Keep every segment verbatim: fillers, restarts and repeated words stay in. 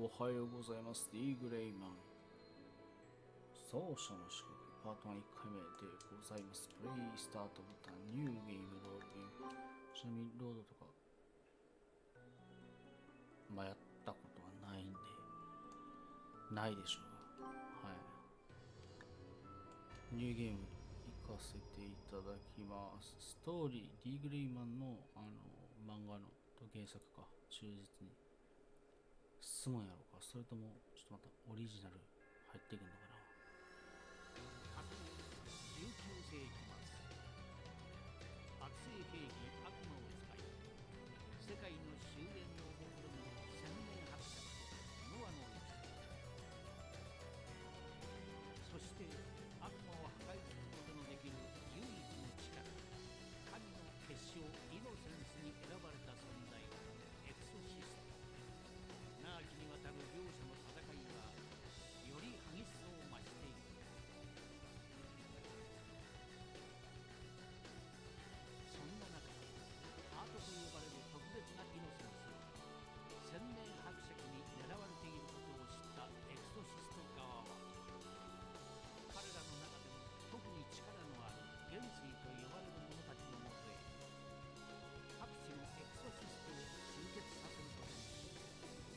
おはようございます。D グレイマン。奏者の四国パートいっかいめでございます。プレイスタートボタン、ニューゲームロールゲーム。ちなみにロードとか、まあ、やったことはないんで、ないでしょう。はい。ニューゲーム行かせていただきます。ストーリー、D グレイマンのあの漫画のと原作か、忠実に進むんやろうか、それともちょっとまたオリジナル入ってくるのかな。 じゅうきゅうせいき末、悪性兵器悪魔を使い世界の終焉をもくろむ千年伯爵とノアの一そして悪魔を破壊することのできる唯一の力、神の結晶イノセンスに選ばれた存在、エクソシスト。長きにわたる両者の戦いはより激しさを増している。そんな中、アートと呼ばれる特別なイノセンスを千年伯爵に狙われていることを知ったエクソシスト側は、彼らの中でも特に力のある元帥と呼ばれる者たちのもとへ各地のエクソシストを集結させることにした。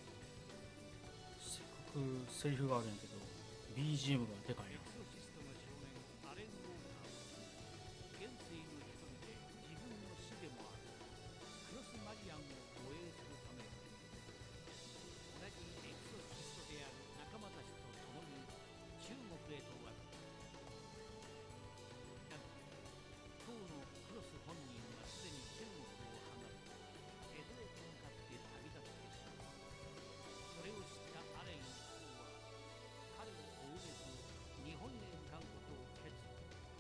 せっかくセリフがあるんやけど ビージーエム がでかいな。 エクソシストの少年アレン・ウォーカーは元帥の一人で自分の師でもあるクロスマリアンを護衛するため、同じエクソシストである仲間たちと共に中国へと渡った。だが当のクロス本人はすでに中国を離れ江戸へと向かって旅立ってしまう。それを知ったアレン一行は彼を追うべく日本へ向かうことを決意。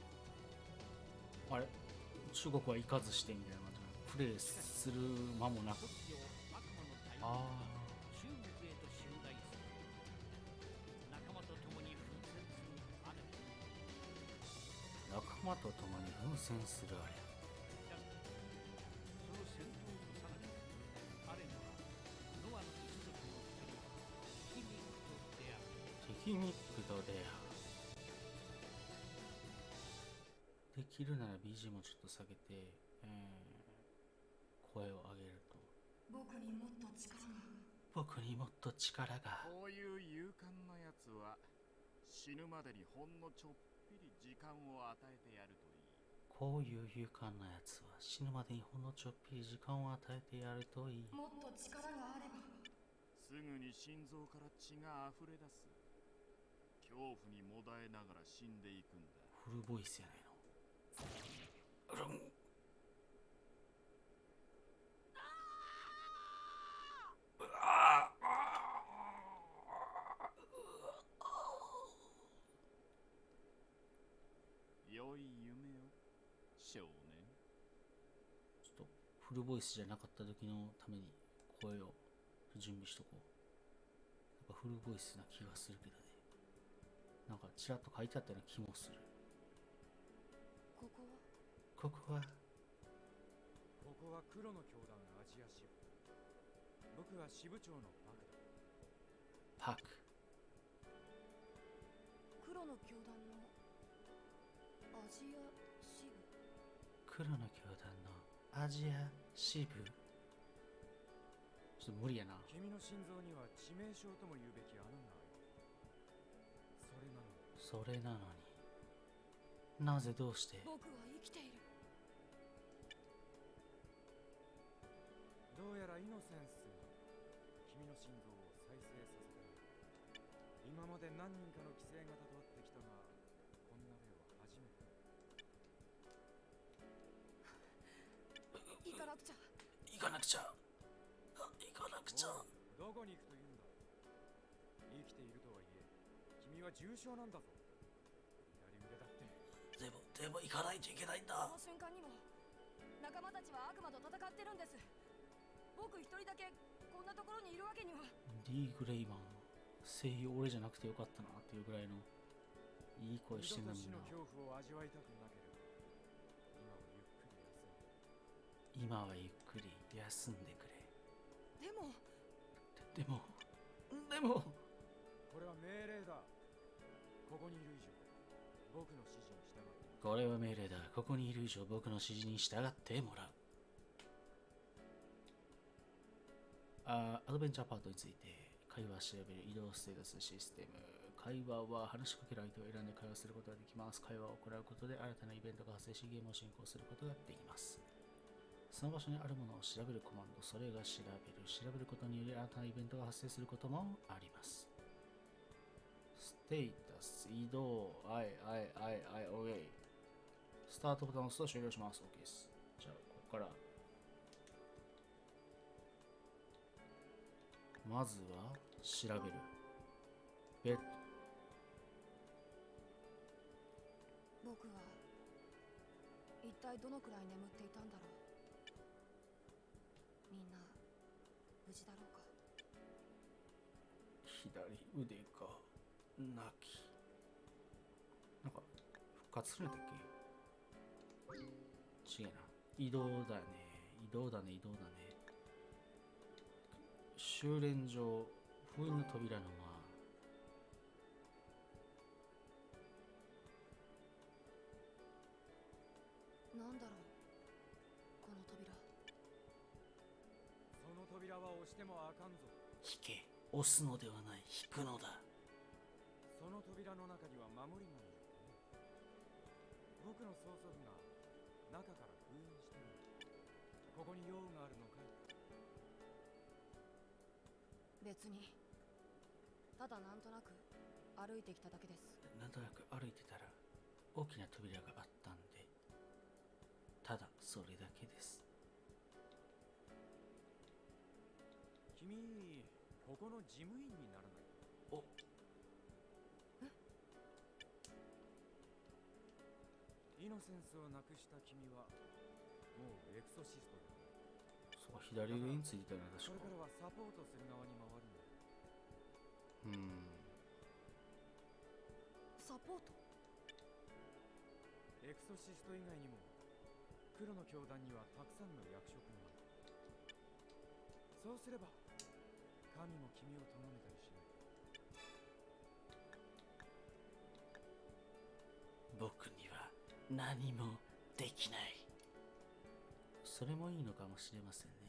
あれ、中国は行かずしてみたいな感じな。プレイする間もなく。 突如悪魔の大軍あが中国へと襲来する。仲間と共に奮戦するアレン。 あ、仲間と共に奮戦するあれ。 だがその戦闘のさなかにアレンはノアの一族の一人ティミックと出会う。 テキミックと出会う。できるなら ビージーエム をちょっと下げて、えー、声を上げると、 僕にもっと力が。 僕にもっと力が。 こういう勇敢なやつは死ぬまでにほんのちょっぴり時間を与えてやるといい。 こういう勇敢なやつは死ぬまでにほんのちょっぴり時間を与えてやるといい。 もっと力があれば。 すぐに心臓から血が溢れ出す。恐怖にもだえながら死んでいくんだ。 フルボイスやないの。うるん。 良い夢を少年。 ちょっとフルボイスじゃなかった時のために声を準備しとこう。なんかフルボイスな気がするけどね。なんかちらっと書いてあったような気もする。 ここはここはここは黒の教団アジア支部。僕は支部長のパクだ。 パク。 黒の教団のアジア支部。 黒の教団のアジア支部。ちょっと無理やな。 君の心臓には致命傷とも言うべき穴がある。それなのにそれなのになぜどうして。 僕は生きている。 どうやらイノセンスが君の心臓を再生させた。今まで何人かの規制が関わってきたが、こんな例は初めて。 行かなくちゃ。 行かなくちゃ行かなくちゃ。 おい、どこに行くというんだ。生きているとはいえ君は重傷なんだぞ。左腕だって。 でもでも行かないといけないんこだ。 の瞬間にも仲間たちは悪魔と戦ってるんです。僕一人だけこんなところにいるわけには。 D グレイマン声優俺じゃなくてよかったなっていうぐらいのいい声してんのにな。 二度と死の恐怖を味わいたくなければ今はゆっくり休んで。 今はゆっくり休んでくれ。 でもででもででもこれは命令だ。ここにいる以上僕の指示に従って。 これは命令だ。ここにいる以上僕の指示に従ってもらう。あアドベンチャーパートについて会話調べる移動ステータスシステム。会話は話しかける相手を選んで会話することができます。会話を行うことで新たなイベントが発生しゲームを進行することができます。その場所にあるものを調べるコマンド、それが調べる。調べることにより新たなイベントが発生することもあります。ステータス、移動、はい、はい、はい、はい、OK。スタートボタンを押すと終了します。OK です。じゃあ、ここから。まずは、調べる。ベッド。 僕は一体どのくらい眠っていたんだろう。みんな無事だろうか。 左腕がなき。なんか復活するんだっけ。違うな。移動だね。移動だね。移動だね。修練場、封印の扉の間。 なんだろうこの扉。 その扉は押してもあかんぞ。 引け。押すのではない。引くのだ。 その扉の中には守りがいる。僕の曽祖父が中から封印している。ここに用があるのかい。 別にただなんとなく歩いてきただけです。 なんとなく歩いてたら大きな扉があったんで、ただそれだけです。 君、ここの事務員にならない。 おイノセンスをなくした君はもうエクソシストだ。 そう、左上についてたよね、確か。 これからはサポートする側に回るんだ。 うーん。 サポート。 エクソシスト以外にも黒の教団にはたくさんの役職がある。そうすれば神も君を咎めたりしない。 僕には何もできない。それもいいのかもしれませんね。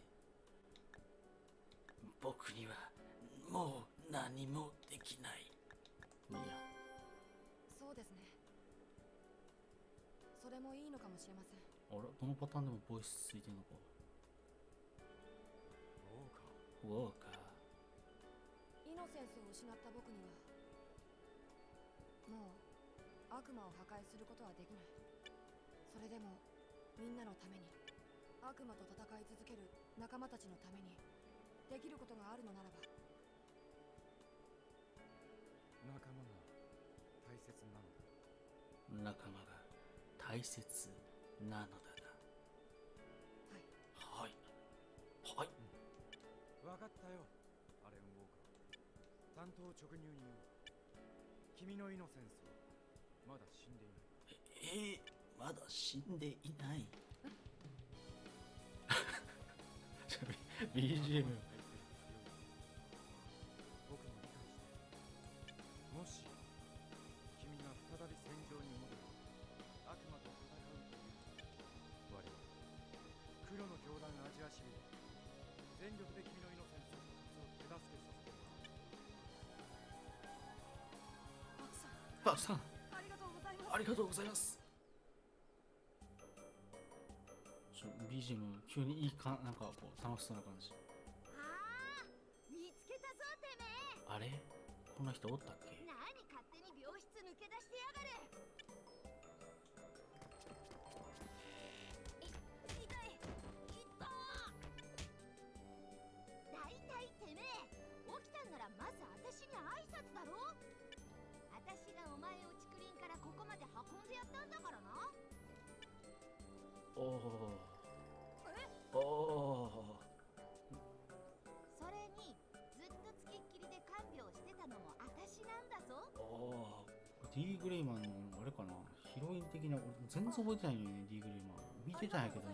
僕にはもう何もできない。いや、 そうですね。それもいいのかもしれません。 あら、どのパターンでもボイスついてんのか。 そうか。 ウォーカイノセンスを失った僕にはもう悪魔を破壊することはできない。それでもみんなのために、悪魔と戦い続ける仲間たちのためにできることがあるのならば。 仲間が大切なのだ。 ー。仲間が大切なのだはい。 な。はい。はい。 分かったよ、アレン・ウォーカー。担当直入に言う。君のイノセンスはまだ死んでいない。 えー、まだ死んでいない。ビージーエム。 僕も理解している。もし君が再び戦場に戻り悪魔と戦うという我々黒の教団アジア支部で全力で君のイノセンスを手助けさせてもらう。 バクさん、 バクさん、 ありがとうございます。 ありがとうございます。ちょ ビージーエム 急にいいか、なんかこう楽しそうな感じ。 ああ、見つけたぞてめえ。 あれ、こんな人おったっけ。 何勝手に病室抜け出してやがる。い、痛い、痛っ。だいたいてめえ、起きたんならまず私に挨拶だろ。私がお前を竹林からここまで運んでやったんだからな。 おお。おお。 それにずっとつきっきりで看病してたのも私なんだぞ。 おお。ディー・グレイマンのあれかな、ヒロイン的な。俺全然覚えてないのよね、ディー・グレイマン。見てたんやけどね、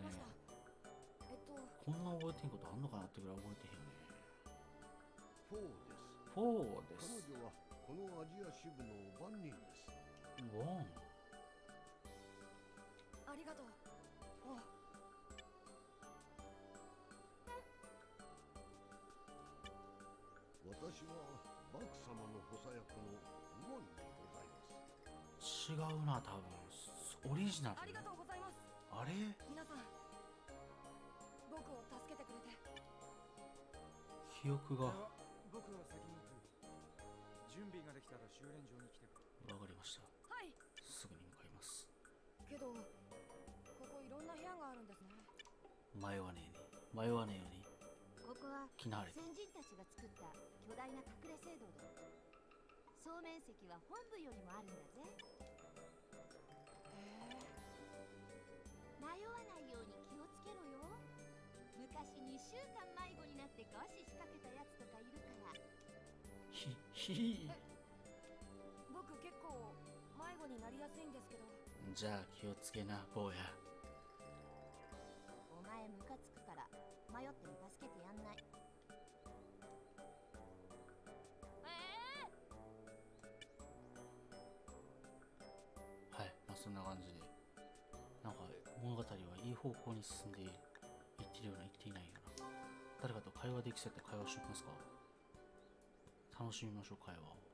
えっとこんな覚えてんことあんのかなってぐらい覚えてへんよね。 フォーです。 フォーで彼す。 女はこのアジア支部の番人です。 ワン。 ありがとう。おう。 私はバク様の補佐役のウォンでございます。 違うな、多分。オリジナル。 ありがとうございます。 あれ皆さん、僕を助けてくれて。 記憶が。 あ僕は先に行く。準備ができたら修練場に来てくれ。 わかりました。 はい。 すぐに向かいます。 けど、ここいろんな部屋があるんですね。 迷わねえに。迷わねえように。 ここは気のあれ。 先人たちが作った巨大な隠れ聖堂だ。総面積は本部よりもあるんだぜ。迷わないように気をつけろよ。昔にしゅうかん迷子になって餓死しかけたやつとかいるから。 ひ、ひ僕結構迷子になりやすいんですけど。 じゃあ気をつけな、坊や。 お前ムカつくから迷っても助けてやんない。 はい、まあそんな感じで。なんか物語はいい方向に進んでいってるような、いっていないような。誰かと会話できそうやって会話しておきますか。楽しみましょう、会話を。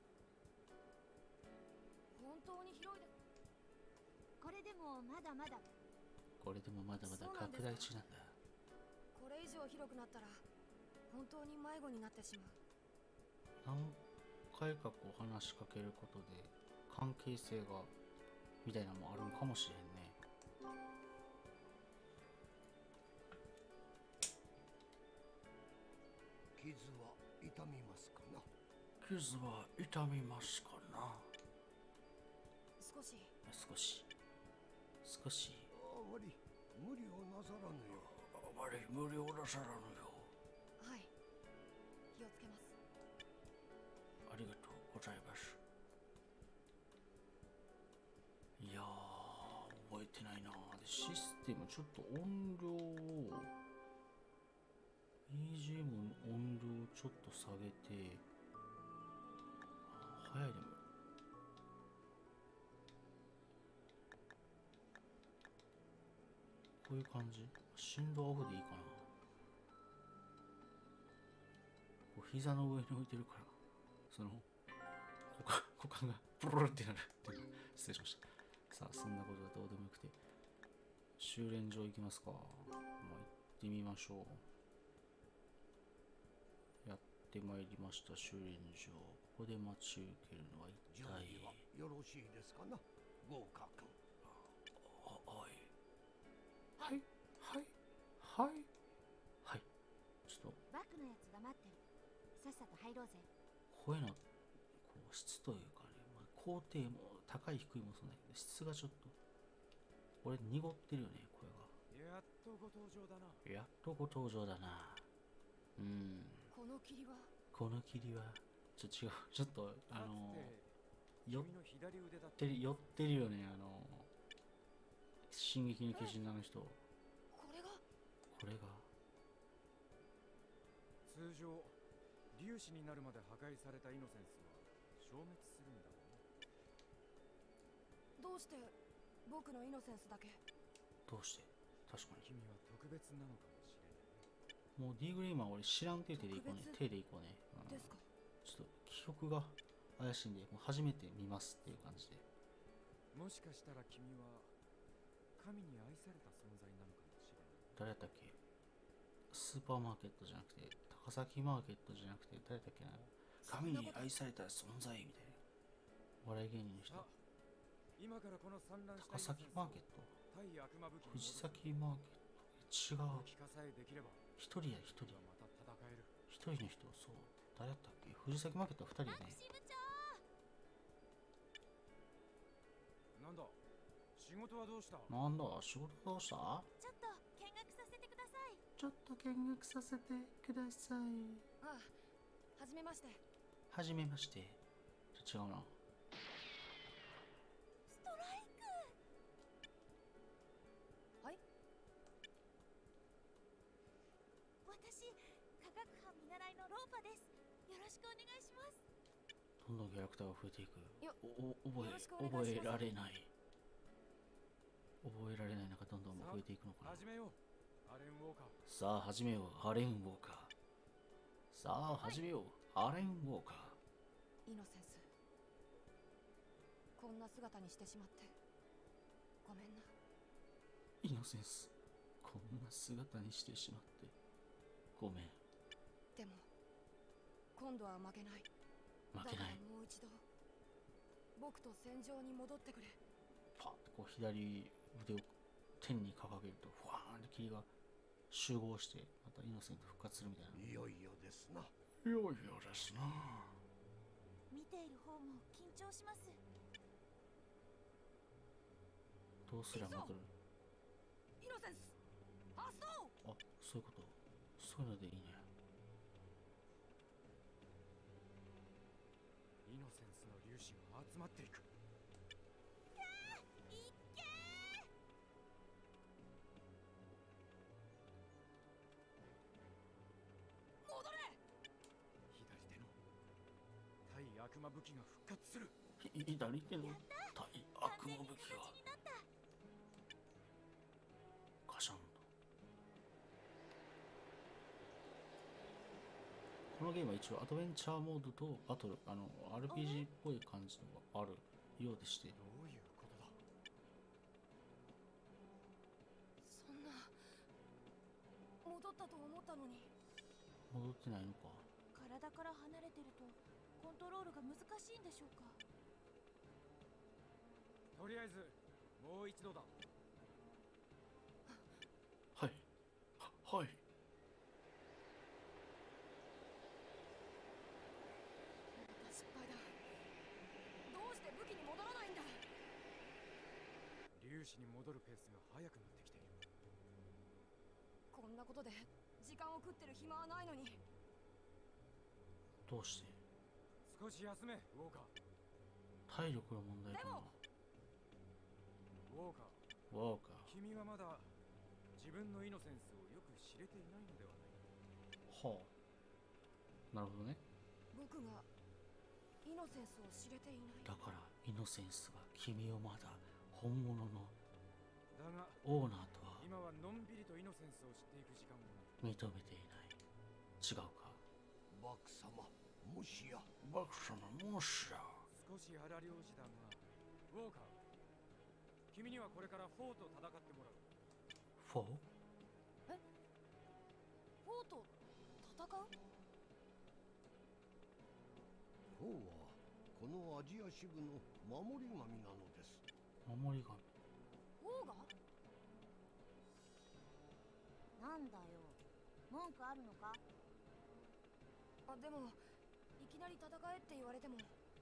本当に広いです。 これでもまだまだ。 これでもまだまだ拡大中なんだ。 これ以上広くなったら本当に迷子になってしまう。 何回かこう話しかけることで関係性がみたいなのもあるんかもしれんね。 傷は痛みますかな。 傷は痛みますかな。 少し。 少し少し。 あまり無理をなさらぬよ。 あまり無理をなさらぬよ。 はい、気をつけます。 ありがとうございます。いやー、覚えてないな。でシステムちょっと音量を ビージーエム の音量ちょっと下げて、あ、早いでもこういう感じ。振動オフでいいかな。こう膝の上に置いてるからその股間股間がプルルってなるっていう。失礼しました。さあそんなことはどうでもよくて、修練場行きますか。まあ、行ってみましょう。やってまいりました、修練場。ここで待ち受けるのは一準体。 備はよろしいですかな、豪華君。 あ、はいはいはいはいはい。ちょっとバクのやつが待ってる。さっさと入ろうぜ。 声のこう質というかね、まあ、高低も高い低いもそうだけど、質がちょっと俺濁ってるよね、声が。 やっとご登場だな。 やっとご登場だな。うん。 この霧は。 この霧はちょっと違う。ちょっとあの寄っ君の左腕だっててる寄ってるよね。あの進撃の巨人のあの人。ここれが。 れが通常粒子になるまで破壊されたイノセンスは消滅するんだろうな。 どうして僕のイノセンスだけ。 どうして。確かに君は特別なのかもしれない。 もう D グレイマー俺知らん手でいこうね。手でいこうね、うん、 ですか。 ちょっと記憶が怪しいんで、もう初めて見ますっていう感じで。 もしかしたら君は神に愛された存在なのかもしれない。 誰やったっけ。スーパーマーケットじゃなくて高崎マーケットじゃなくて誰だっけな。神に愛された存在みたいな笑い芸人の人。 今からこの産卵した高崎マーケット、 対悪魔武器に藤崎マーケット、違う。 機化さえできれば一人や一人。 また戦える。 一人の人。そう、誰やったっけ。藤崎マーケットは二人やね。 支部長。 なんだ仕事はどうした。 なんだ仕事どうした。 ちょっと見学させてください。 ちょっと見学させてください。 ああ、はじめまして。 はじめまして。違うな。 ストライク。 はい。 私科学班見習いのローパです。 よろしくお願いします。 どんどんキャラクターが増えていく。 よおお覚えよろしくお願いします覚えられない。覚えられない中どんどん増えていくのかな。 始めよう、アレン・ウォーカー。 さあ始めよう、アレン・ウォーカー。さあ始めよう、アレン・ウォーカー。 イノセンス、こんな姿にしてしまってごめんな。 イノセンス、こんな姿にしてしまってごめん。 でも今度は負けない。 負けない。 だからもう一度僕と戦場に戻ってくれ。 パッとこう左腕を天に掲げるとふわーんと霧が集合してまたイノセント復活するみたいな。 いよいよですな。 いよいよですな。 見ている方も緊張します。 どうすりゃ戻る。 イノセンス発動。 あ、そういうこと。そういうのでいいね。 イノセンスの粒子が集まっていく。 戻れ。 左手の対悪魔武器が復活する。 ひ左手の対悪魔武器がガシャンと。このゲームは一応アドベンチャーモードとバトル、あの アールピージー っぽい感じのがあるようでして。 どういうことだ。 そんな戻ったと思ったのに。 戻ってないのか。 体から離れてるとコントロールが難しいんでしょうか。 とりあえずもう一度だ。 はいははい。 また失敗だ。どうして武器に戻らないんだ。 粒子に戻るペースが速くなってきている。 こんなことで時間を食ってる暇はないのに。 どうして。 少し休め、ウォーカー。 体力の問題かな。 でもウォーカー、 ワーカー。 君はまだ自分のイノセンスをよく知れていないのではないか。 はあ、なるほどね。 僕がイノセンスを知れていない。 だからイノセンスが君をまだ本物のだがオーナーとは今はのんびりとイノセンスを知っていく時間もない。 認めていない。違うか。 バク様、もしや。 バク様もしや。 少し荒漁師だが、ウォーカー、君にはこれからフォーと戦ってもらう。 フォー？ え、フォーと戦う？ フォーはこのアジア支部の守り神なのです。 守り神。 フォーが？ なんだよ、文句あるのか。 あ、でもいきなり戦えって言われても。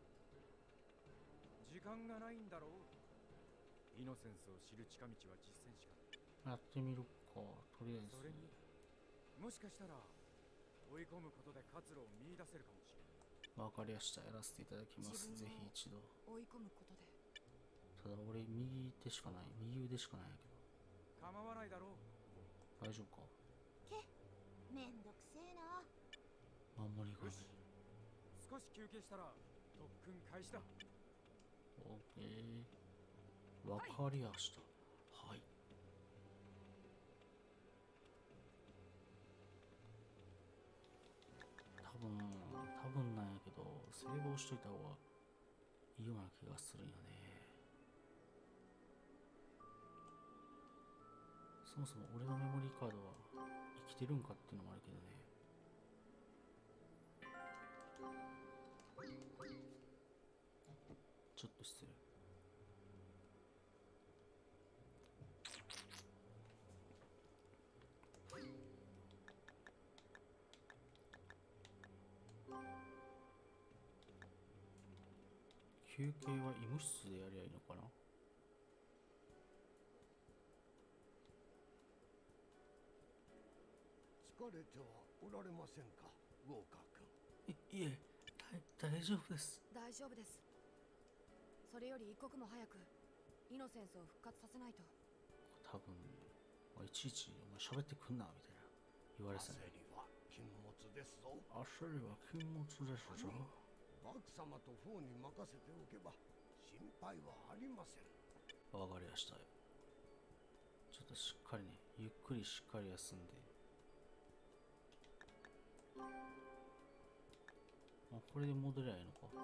時間がないんだろう。イノセンスを知る近道は実践しかない。 やってみるか。とりあえず。 それにもしかしたら追い込むことで活路を見出せるかもしれない。 わかりやした。やらせていただきます。 自分をぜひ一度。 追い込むことで。 ただ俺右手しかない。右腕しかないんやけ構わないだろう。 ど。大丈夫か。 け、めんどくせえな。 守り神。 よし、少し休憩したら特訓開始だ。 オッケー。わかりやした。はい。多分、多分なんやけど、セーブをしといた方がいいような気がするんよね。そもそも俺のメモリーカードは生きてるんかっていうのもあるけどね。ちょっと失礼。休憩は医務室でやりゃいいのかな。 疲れてはおられませんか、ウォーカー君。 いいえ、大丈夫です。 大丈夫です。それより一刻も早くイノセンスを復活させないと。 多分いちいちお前喋ってくんなみたいな言われてたね。 焦りは禁物ですぞ。 焦りは禁物ですぞ。 バク様とフォーに任せておけば心配はありません。 わかりましたよ。ちょっとしっかりね、ゆっくりしっかり休んで。あ、これで戻りゃいいのか。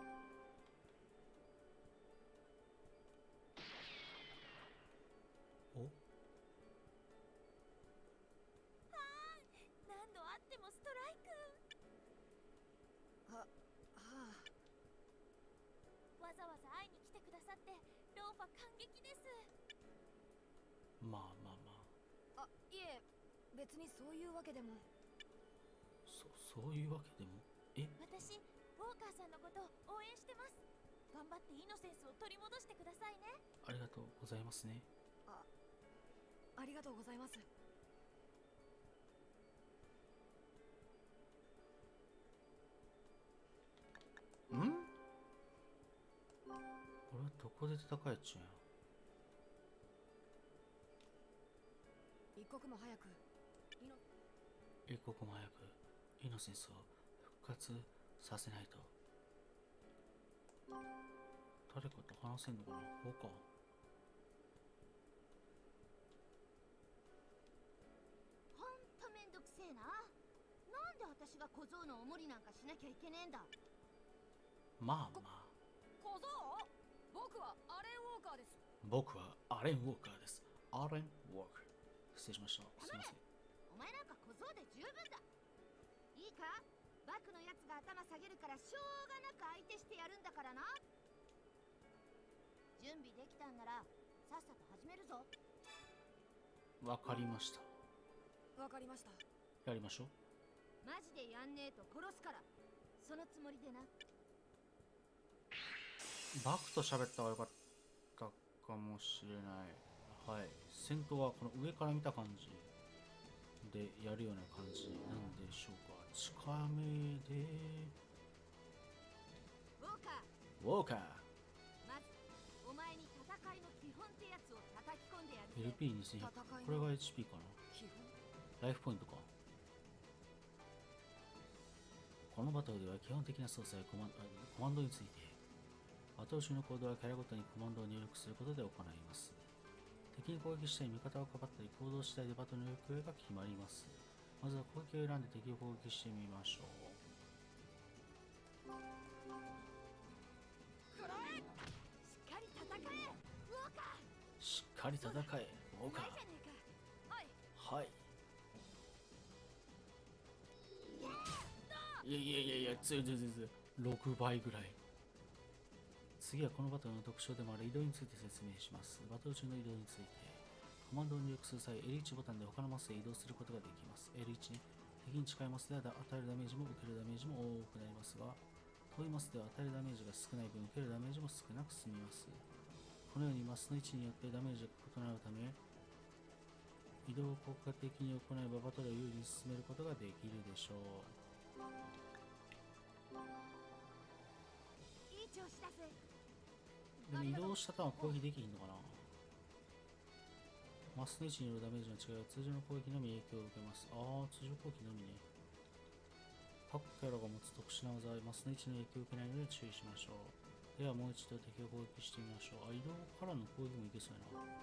お、 何度あってもストライク。 ははあ、 わざわざ会いに来てくださってローファ感激です。 まあまあまあ、 あ、いえ、別にそういうわけでも。 そそういうわけでも。え、 私ウォーカーさんのことを応援してます。頑張ってイノセンスを取り戻してくださいね。 ありがとうございますね。 あ、ありがとうございます。 ん？俺はどこで戦えっちゅうんや。 一刻も早くイノ一刻も早くイノセンスを復活させないと。誰かと話せんのかな。こうか。 ほんとめんどくせえな。なんで私が小僧のおもりなんかしなきゃいけねえんだ。 まあまあ、 小僧？僕はアレン・ウォーカーです。 僕はアレン・ウォーカーです。アレン・ウォーカー。失礼しました。すいません。 お前なんか小僧で十分だ。いいか、バクのやつが頭下げるからしょうがなく相手してやるんだからな。準備できたんならさっさと始めるぞ。 わかりました。 わかりました。 やりましょう。 マジでやんねえと殺すから、そのつもりでな。 バクと喋った方がよかったかもしれない。はい。戦闘はこの上から見た感じでやるような感じなんでしょうか。近めで。 ウォーカー、 ウォーカー。 まずお前に戦いの基本ってやつを叩き込んでやるぜ。 エルピーにせんひゃく。 戦いのこれが エイチピー かな。 基本。 ライフポイントか。このバトルでは基本的な操作やコマン、コマンドについて、バトル中の行動はキャラごとにコマンドを入力することで行います。敵に攻撃したり味方をかばったり行動次第でバトルの行方が決まります。まずは攻撃を選んで敵を攻撃してみましょう。 しっかり戦えウォーカー。 しっかり戦え、ウォーカないじゃねえか。はい。 ー。はい。いやいやいやいや、強い強い強い強い。ろくばいぐらい。次はこのバトルの特徴でもある移動について説明します。バトル中の移動について。コマンドを入力する際、エルワン ボタンで他のマスへ移動することができます。エルワン ね。敵に近いマスでは与えるダメージも受けるダメージも多くなりますが、遠いマスでは与えるダメージが少ない分、受けるダメージも少なく済みます。このようにマスの位置によってダメージが異なるため、移動を効果的に行えばバトルを有利に進めることができるでしょう。 いい調子だぜ。 でも移動したターンは攻撃できひんのかな。マスの位置によるダメージの違いは通常の攻撃のみ影響を受けます。ああ、通常攻撃のみね。各キャラが持つ特殊な技はマスの位置の影響を受けないので注意しましょう。ではもう一度敵を攻撃してみましょう。あ、移動からの攻撃もいけそうやな。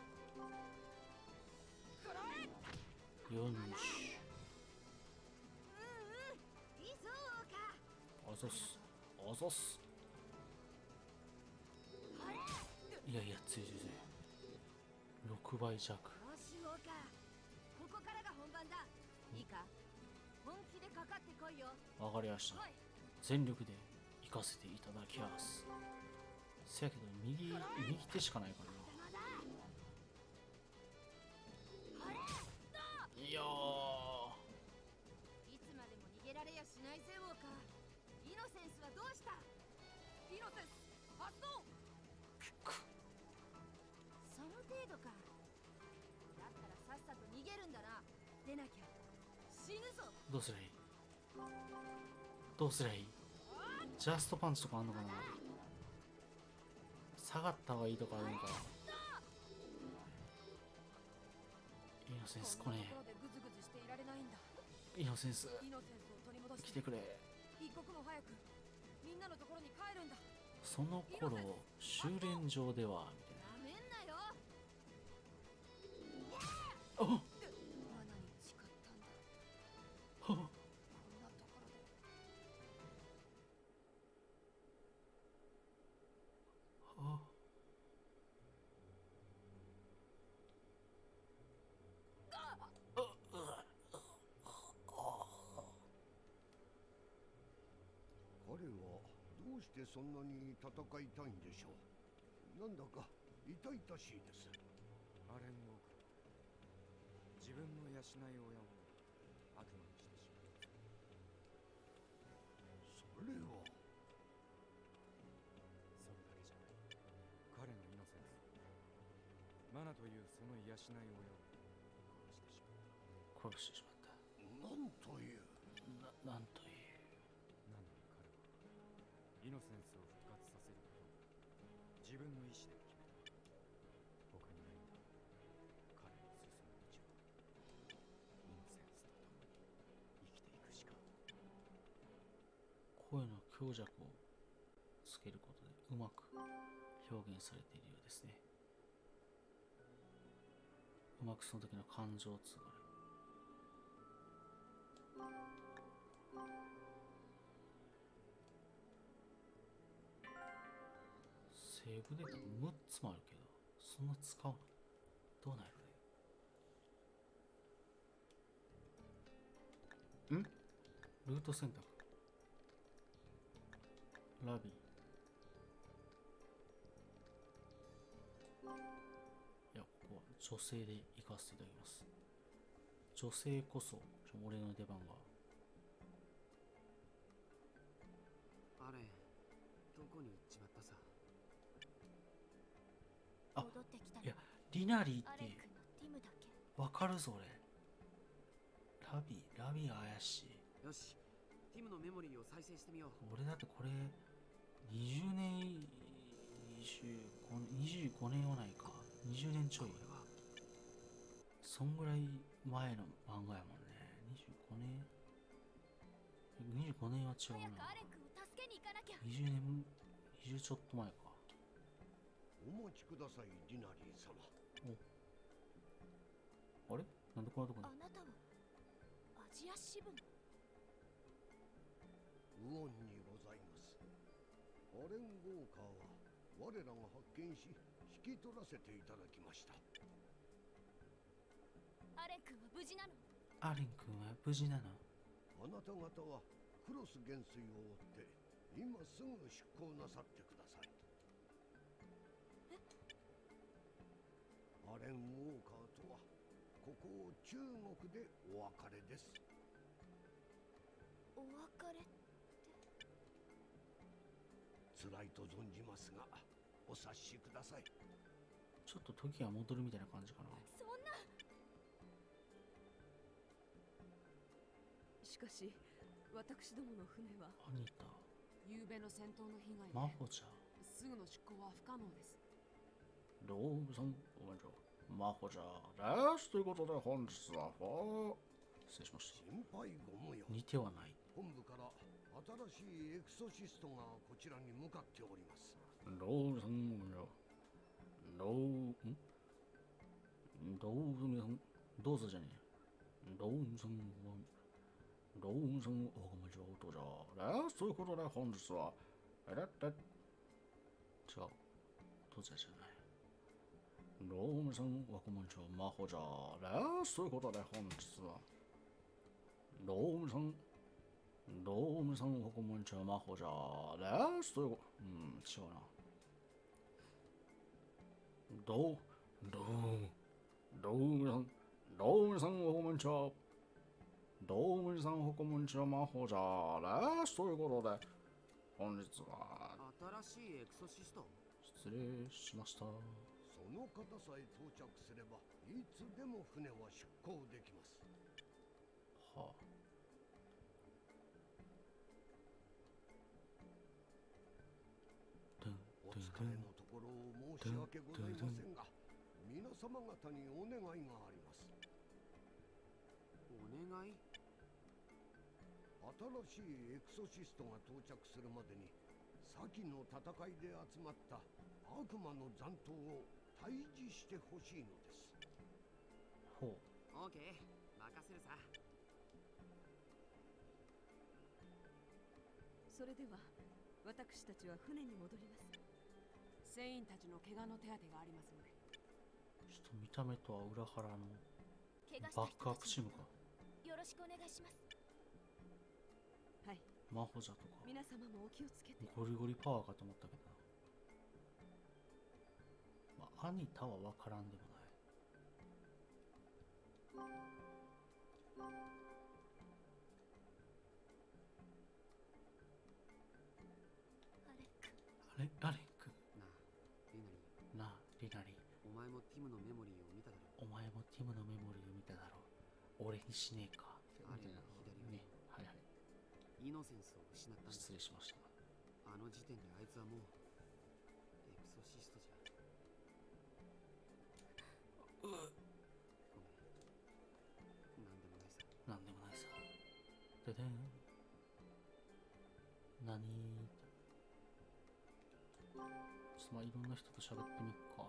よし。 うんうん、いいぞウォーカー。 あざす。あざす。 ほれ。 いやいや、強い強い強い。ろくばい弱。 よしウォーカー、ここからが本番だ。いいか、本気でかかってこいよ。 わかりました。 来い。 全力で行かせていただきます。せやけど右右手しかないからな。 邪魔だ。ほれ。 いやー、 いつまでも逃げられやしないぜウォーカー。イノセンスはどうした。イノセンス発動。その程度か。だったらさっさと逃げるんだな。出なきゃ死ぬぞ。 どうすりゃいい。どうすりゃいい。ジャストパンチとかあんのかな。下がった方がいいとかあるんか。イノセンス来ねこんなところでグズグズしていられないんだ。 え。イノセンス。 イノセンスを取り戻として来てくれ。 一刻も早くみんなのところに帰るんだ。 その頃修練場ではみたいなめんなよ。 な。あっ罠に誓ったんだ。 はっこんなところで。 はっ彼はどうしてそんなに戦いたいんでしょう。なんだか痛々しいです。 アレン・ウォーカー、自分の養い親を悪魔にしてしまった。 それはそれだけじゃない。彼のイノセンス、マナというその養い親を殺してしまった。 殺してしまった。 なんという。 な、なんという。 なのに彼はイノセンスを復活させることを自分の意志で決めた。他にないんだ。彼の進む道はイノセンスと共に生きていくしか。 声の強弱をつけることでうまく表現されているようですね。うまくその時の感情をつがる。セーブデータむっつもあるけど、そんな使うのどうなるね。んルート選択。ラビー。いや、ここは女性で行かせていただきます。女性こそ俺の出番が。 あれ、どこに行っちまったさ。 あ、 戻ってきたのいや、リナリーってアレン君のティムだけ。 わかるぞ俺。ラビー、ラビー怪しい。 よし、ティムのメモリーを再生してみよう。 俺だってこれにじゅうねん、にじゅうごねん、にじゅうごねんはないか、にじゅうねんちょい。 これはそんぐらい前の漫画やもんね。にじゅうごねん、にじゅうごねんは違う早くな。 アレン君を助けに行かなきゃ。 にじゅうねん、にじゅうちょっと前か。 お待ちください、ディナリー様。 あれなんでこんなとこに。 あなたはアジア支部の。 ウオンにございます。アレン・ウォーカーは我らが発見し引き取らせていただきました。 アレン君は無事なの？ アレン君は無事なの？ あなた方はクロス元帥を追って今すぐ出港なさってください。アレン・ウォーカーとはここ中国でお別れです。 お別れ。 辛いと存じますがお察しください。 ちょっと時が戻るみたいな感じかな。 そんな。 しかし私どもの船はアニタ、 夕べの戦闘の被害でマホちゃん。 すぐの出港は不可能です。 どうもさん、ごめんなさい。マホちゃんです。ということで本日は、失礼しました。 心配ご無用。 似てはない。 本部から新しいエクソシストがこちらに向かっております。 どうもさん、ごめんなさい。どう、んどうぞ皆さん、どうぞじゃねえ。どうもさん、どうもさん、おはまじょうとじゃです。ということで本日は、えらった違う。どうぞじゃない。どうもさん、わこまんちょう、まほじゃです。ということで本日は、どうもさん、どうもさん、わこまんちょう、まほじゃです。ということ、うん、違うな。どう、どう、どうもさん、どうもさん、わこまんちょう、どうもさん、わこまんちょう、まほじゃです。ということで、本日は、 新しいエクソシスト。 失礼しました。 その方さえ到着すればいつでも船は出港できます。 はあ。 お疲れのところを申し訳ございませんが、皆様方にお願いがあります。 お願い？ 新しいエクソシストが到着するまでに先の戦いで集まった悪魔の残党を退治してほしいのです。 ほう。 オーケー、任せるさ。 それでは私たちは船に戻ります。船員たちの怪我の手当てがありますので。 ちょっと見た目とは裏腹の怪我したバックアップ人たちのチームか。 よろしくお願いします。 はい、 魔法じゃとか皆様もお気をつけて。 ゴリゴリパワーかと思ったけどな。まあアニタは分からんでもない。 アレック、 あれアレックなあ、リナリー、 なあリナリー、 お前もティムのメモリーを見ただろう。 お前もティムのメモリーを見ただろう。俺にしねえかあれみたいな左上ね。はいはい、 イノセンスを失ったんだ。 失礼しました。 あの時点であいつはもうエクソシストじゃ。 うっ、 ごめん、なんでもないさ。 なんでもないさ。ででん、なにーって。ちょっとまあいろんな人と喋ってみっか。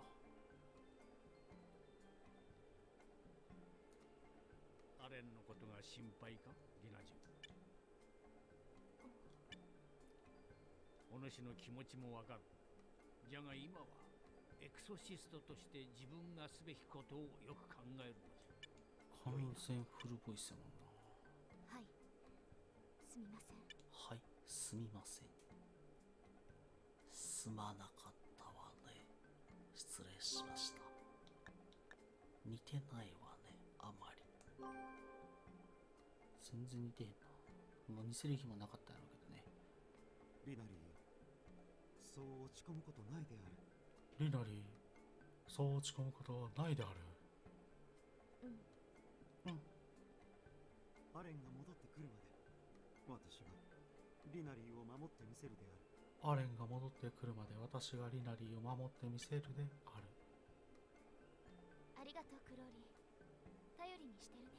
アレンのことが心配か、リナジン。お主の気持ちもわかる。じゃが今はエクソシストとして自分がすべきことをよく考えるのじゃ。 完全フルボイスやもんな。 はい、すみません。 はい、すみません。すまなかったわね。失礼しました。似てないわね、あまり。全然似てへんな。もう似せる気もなかったやろうけどね。 リナリー、そう落ち込むことないである。 リナリー、そう落ち込むことはないである。 うん。 うん。 アレンが戻ってくるまで私がリナリーを守ってみせるである。 アレンが戻ってくるまで私がリナリーを守ってみせるである。 ありがとうクローリー。頼りにしてるね。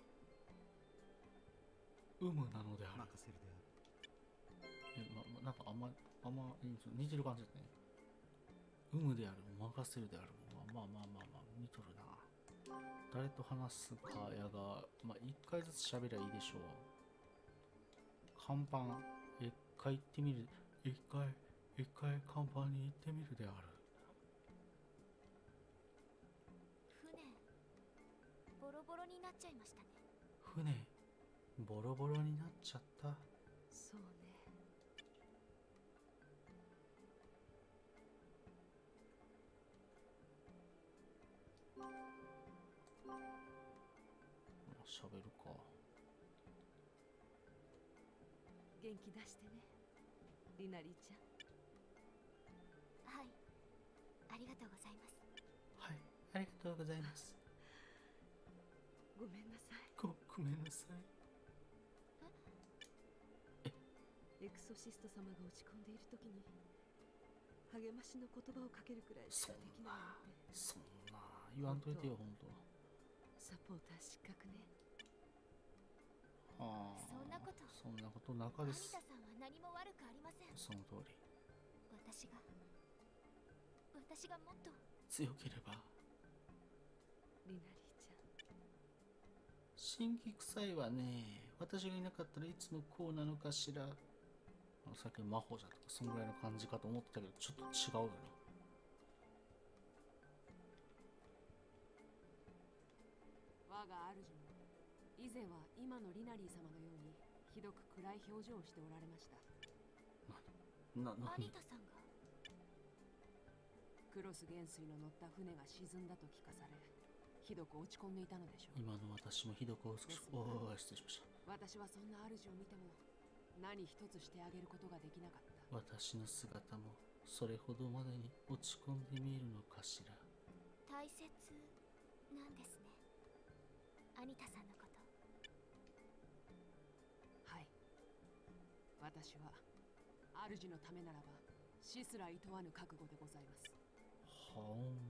有無なのである。 任せるである。 え、ま、ま、なんかあんま、あんま、似てる感じだね。有無である、任せるである。まあまあまあまあまあ、似とるな。誰と話すかやが、まあ一回ずつ喋りゃいいでしょう。看板、一回行ってみる。一回、一回看板に行ってみるである。 船、ボロボロになっちゃいましたね。 船、ボロボロになっちゃった。 そうね。 喋るか。 元気出してね、リナリーちゃん。 はい、ありがとうございます。 はい、ありがとうございます。 ごめんなさい。 ご、ごめんなさい。 エクソシスト様が落ち込んでいるときに励ましの言葉をかけるくらいしかできないなんて。 そんな言わんといてよ、ほんと。 サポーター失格ね。 ああ、 そんなこと、 そんなことなかアニです。 タさんは何も悪くありません。 その通り。 私が私がもっと強ければ。 リナリーちゃん。 神気臭いわね。私がいなかったらいつもこうなのかしら。あのさっきの魔法じゃとかそんぐらいの感じかと思ってたけど、ちょっと違うよな。 我が主も以前は今のリナリー様のようにひどく暗い表情をしておられました。 な、な、 アニタさんがクロス元帥の乗った船が沈んだと聞かされ、ひどく落ち込んでいたのでしょう。 今の私もひどくお少し、おー、失礼しました。 私はそんな主を見ても何一つしてあげることができなかった。 私の姿もそれほどまでに落ち込んで見えるのかしら。 大切なんですね、アニタさんのこと。 はい、私は主のためならば死すら厭わぬ覚悟でございます。 はーん、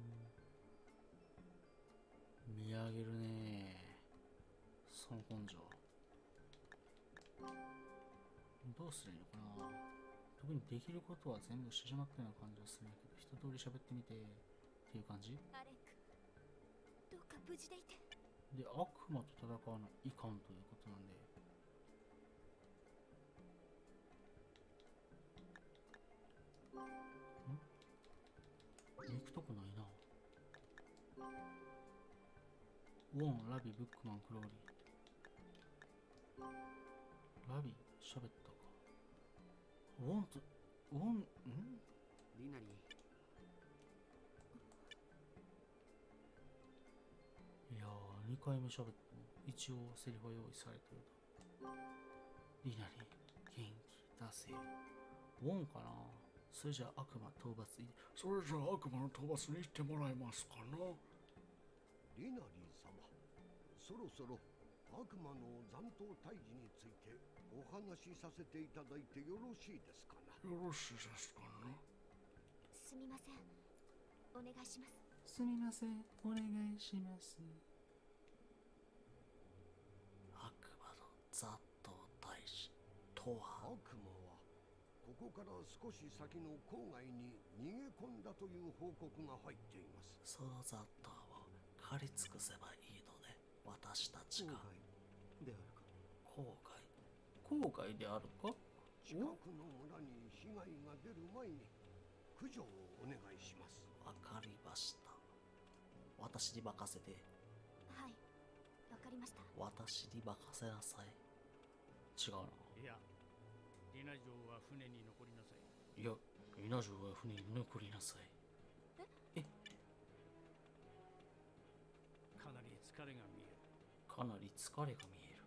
見上げるね、その根性。 どうすればいいのかな。特にできることは全部してしまったような感じがするんだけど、一通り喋ってみてっていう感じアレン君、どうか無事でいて。 で、悪魔と戦わないかんということなんで、ん行くとこないな。ウォン、ラビ、ブックマン、クローリー。ラビ、喋ったか。ウォンと、ウォン、んリナリー、 いやー、にかいめ喋っても、一応セリフは用意されてると。リナリー、元気出せよ。ウォンかな。それじゃあ悪魔討伐い、それじゃあ悪魔の討伐に行ってもらえますかな。 リナリー様、そろそろ悪魔の残党退治についてお話しさせていただいてよろしいですかな。 よろしいですかな。 すみません、お願いします。 すみません、お願いします。悪魔の残党退治とは。 悪魔はここから少し先の郊外に逃げ込んだという報告が入っています。 その残党を狩り尽くせばいいので、私たちが。 郊外であるか。 郊外郊外であるか。 近くの村に被害が出る前に駆除をお願いします。 わかりました。私に任せて。 はい、わかりました。 私に任せなさい。違うな。 いや、リナ城は船に残りなさい。 いや、リナ城は船に残りなさい。ええ、 かなり疲れが見える。 かなり疲れが見える。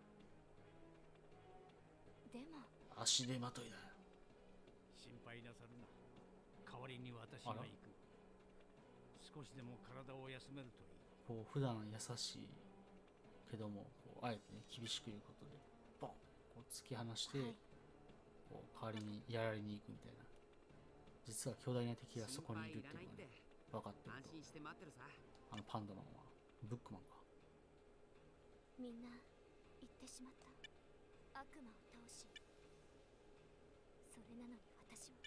でも足手まといだ。 心配なさるな。代わりに私が行く。少しでも体を休めるといい。 こう普段優しいけども、こうあえてね厳しく言うことでボンこう突き放して、 はい、 こう代わりにやられに行くみたいな。実は巨大な敵がそこにいるっていうのがね分かってると。 安心して待ってるさ。 あのパンダマンはブックマンか。 みんな言ってしまった。悪魔を倒し、それなのに私は。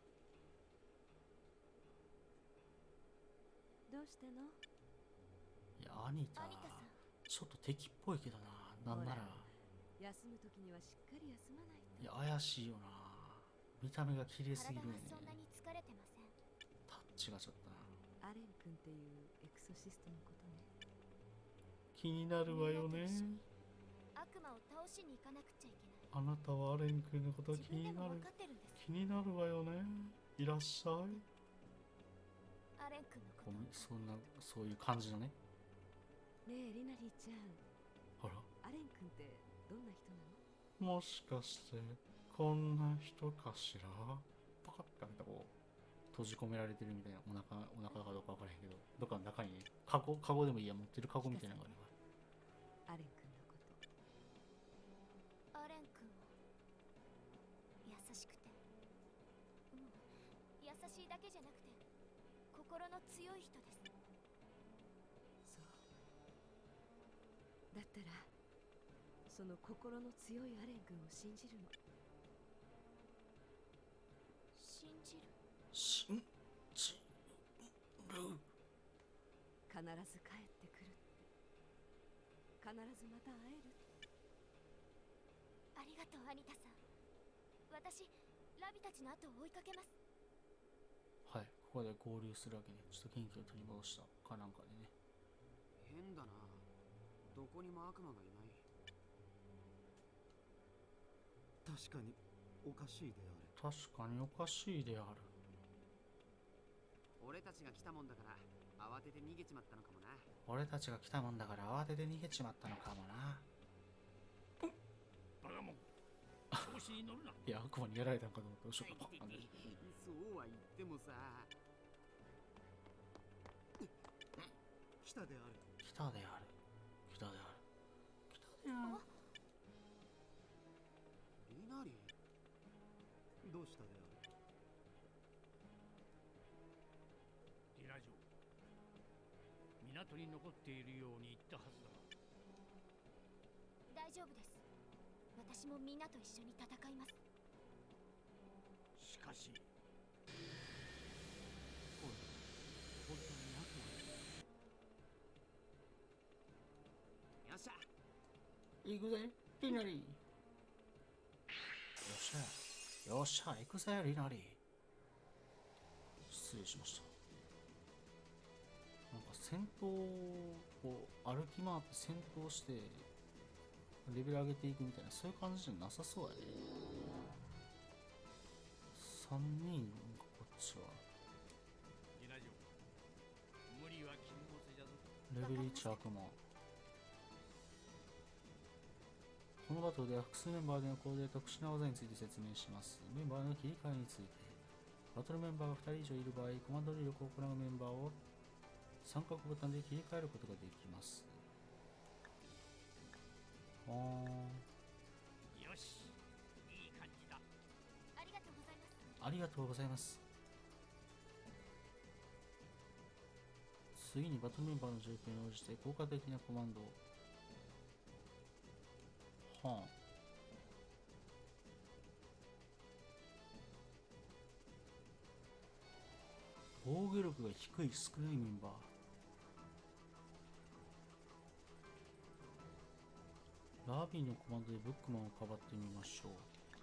どうしたの？ いやアニタアニタさん、 ちょっと敵っぽいけどな。なんなら休む時にはしっかり休まないと。 いや怪しいよな。見た目が綺麗すぎ体はるよね。 そんなに疲れてません。 タッチがちょっとな。 アレン君っていうエクソシストのことね。 気になるわよね。 悪魔を倒しに行かなくちゃいけない。 あなたはアレン君のことが自気になる分でも分かってるんです。 気になるわよね。いらっしゃい。 アレン君のこことうを。 そんなそういう感じのね。 ねえリナリーちゃん、 ほら、 アレン君ってどんな人なの？ もしかしてこんな人かしら。パカッて開けたこう閉じ込められてるみたいな。お腹お腹かどうか分からへんけど、どっかの中にねカゴカゴでもいいや、持ってるカゴみたいなのがあれば。 アレン君のこと。 アレン君は優しくて、うん、優しいだけじゃなくて心の強い人です。 そうだったらその心の強いアレン君を信じるの。 信じる。 信じる。 必ず帰ってくるって、必ずまた会えるって。 ありがとうアニタさん。私ラビたちの後を追いかけます。 はい、ここで合流するわけね。ちょっと元気を取り戻したかなんかでね。 変だな。どこにも悪魔がいない。 確かにおかしいである。 確かにおかしいである。 俺たちが来たもんだから慌てて逃げちまったのかもな。 俺たちが来たもんだから慌てて逃げちまったのかもな。 バカモン、調子に乗るな。 いや、悪魔にやられたのかと思ったら後ろからパッなんで。 そうは言ってもさ。 来たである。 来たである。来たである。来たである。 リナリー、 どうしたである。 リナ城、港に残っているように言ったはずだが。 大丈夫です。私もみんなと一緒に戦います。 しい。おい、本当に悪魔だ。 よっしゃ。 行くぜリナリー。よっしゃよっしゃ行くぜリナリー。失礼しました。なんか戦闘を歩き回って戦闘してレベル上げていくみたいな、そういう感じじゃなさそうやね。さんにんこっちはリナジョ、無理は禁物じゃぞ。 レベルいち悪魔。このバトルでは複数メンバーでの行動や特殊な技について説明します。メンバーの切り替えについて、バトルメンバーがふたり以上いる場合、コマンド入力を行うメンバーを三角ボタンで切り替えることができます。あー、 よし、いい感じだ。 ありがとうございます。 ありがとうございます。次にバトルメンバーの状況に応じて効果的なコマンドを。はあ、防御力が低い少ないメンバー。ラビーのコマンドでブックマンをかばってみましょう。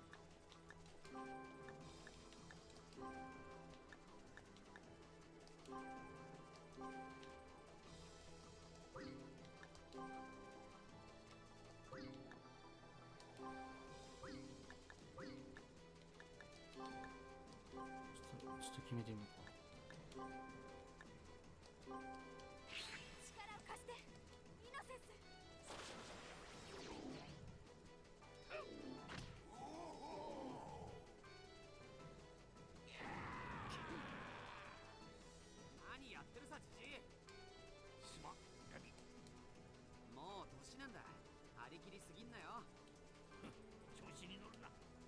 ちょっとちょっと決めてみようか。 力を貸して、イノセンス。 何やってるさ、じじい。 すまん、ラビ。 もう年なんだ。張り切りすぎんなよ。 調子に乗るな。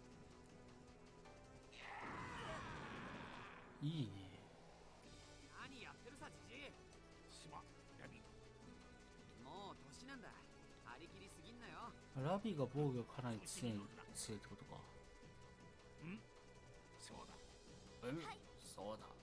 いいね。 何やってるさ、じじい。 すまん、ラビ。 もう年なんだ。張り切りすぎんなよ。 ラビーが防御がかなり強い強いってことか。 うん、そうだ。 うん、そうだ。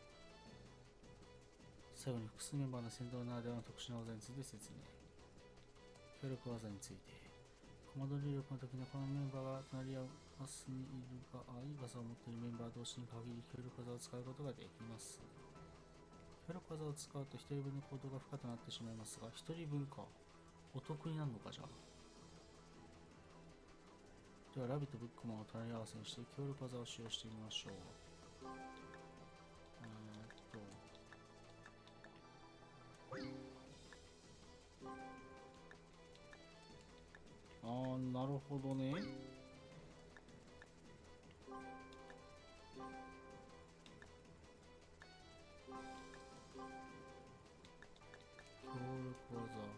最後に複数メンバーの戦闘ならではの特殊な技について説明。協力技について、コマンド入力の時にこのメンバーが隣り合わせにいる場合、技を持っているメンバー同士に限り協力技を使うことができます。協力技を使うとひとりぶんの行動が不可となってしまいますが、ひとりぶんか。お得になるのかじゃあ。ではラビとブックマンを隣り合わせにして協力技を使用してみましょう。えーっとあー、なるほどね。協力技。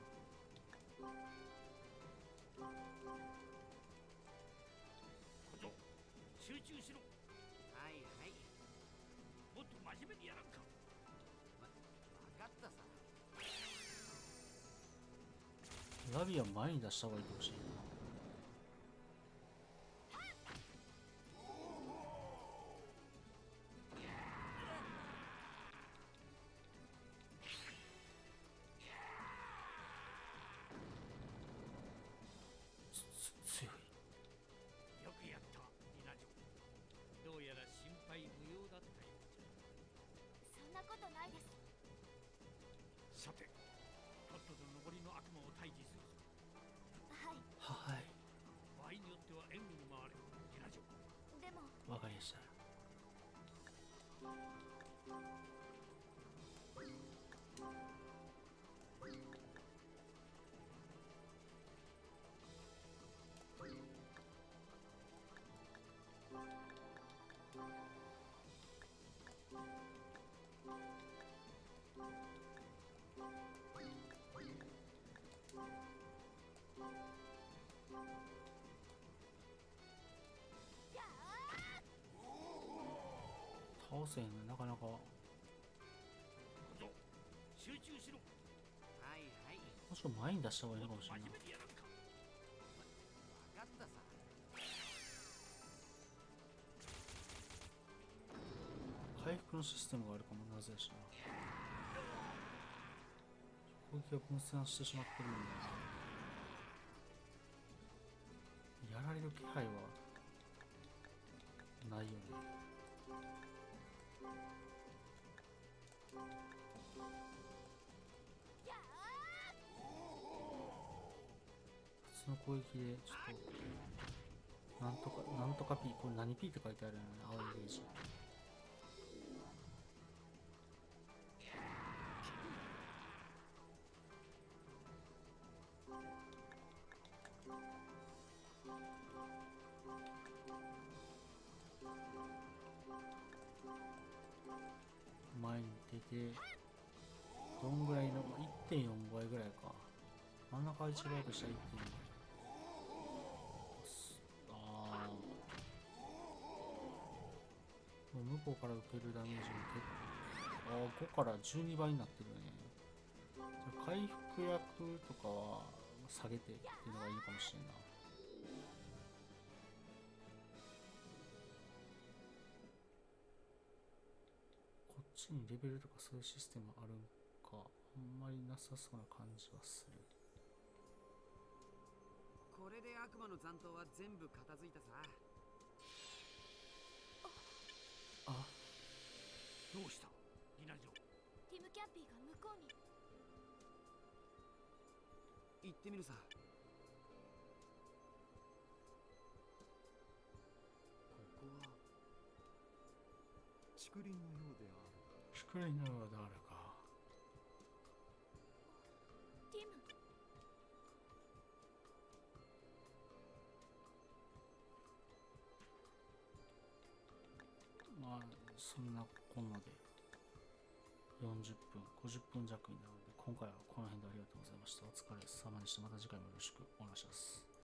小僧、集中しろ。 はいはい。 もっと真面目にやらんか。 わかったさ。 ラビは前に出した方がいいかもしれんな。つ強い。 よくやった、リナジョ。どうやら心配無用だったようじゃ。 そんなことないです。 さて、とっとと残りの悪魔を退治するぞ。 はい。 はい。 場合によっては援護に回れ、リナジョ。 でもわかりました。倒せんね、なかなか。 小僧、集中しろ。 はいはい。 もしくは前に出した方がいいのかもしれない。 真面目にやらんか。 わかったさ。 回復のシステムがあるかもなぜやしな。攻撃が分散してしまってるんで、やられる気配はないよね。普通の攻撃でちょっとなんとかなんとか P、 これ何 P って書いてあるよね。青いゲージ。前に出てどんぐらいの いってんよん 倍ぐらいか。真ん中一倍としたら いってんよん 倍。ああ、もう向こうから受けるダメージも結構、ああごからじゅうにばいになってるね。回復薬とかは下げてっていうのがいいのかもしれんな。こっちにレベルとかそういうシステムあるんかあんまりなさそうな感じはする。 これで悪魔の残党は全部片付いたさ。 あ、 どうしたリナ嬢。 ティム・キャンピーが向こうに。 行ってみるさ。ここは竹林のようである。 竹林のようであるか。 ティム。 まあそんなこんなでよんじゅっぷんごじゅっぷん弱になるので、今回はこの辺でありがとうございました。お疲れ様でした。また次回もよろしくお願いします。